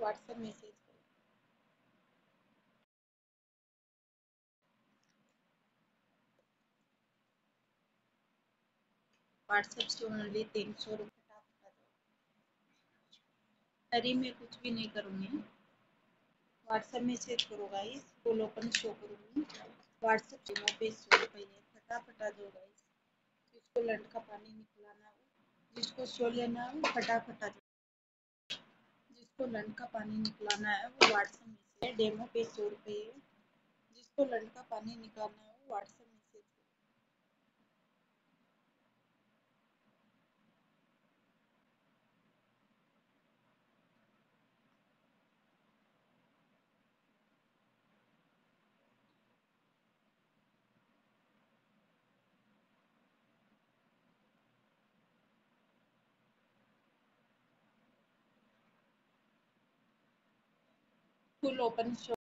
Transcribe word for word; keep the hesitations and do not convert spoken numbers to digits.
WhatsApp message करो। WhatsApp से only तीन सौ रुपये। अरे मैं कुछ भी नहीं करूँगी, व्हाट्सएप मैसेज करो गाइस, फुल ओपन शो करूँगी। व्हाट्सएप डेमो पे सौ रुपये फटाफट आ जाओ गाइस। जिसको लंड का पानी निकलाना हो, जिसको शो लेना हो फटाफट आ जाओ। जिसको लंड का पानी निकलाना है वो व्हाट्सएप मैसेज डेमो पे सौ रुपये है। जिसको लंड का पानी निकालना है वो व्हाट्सएप मैसेज करो। Full open show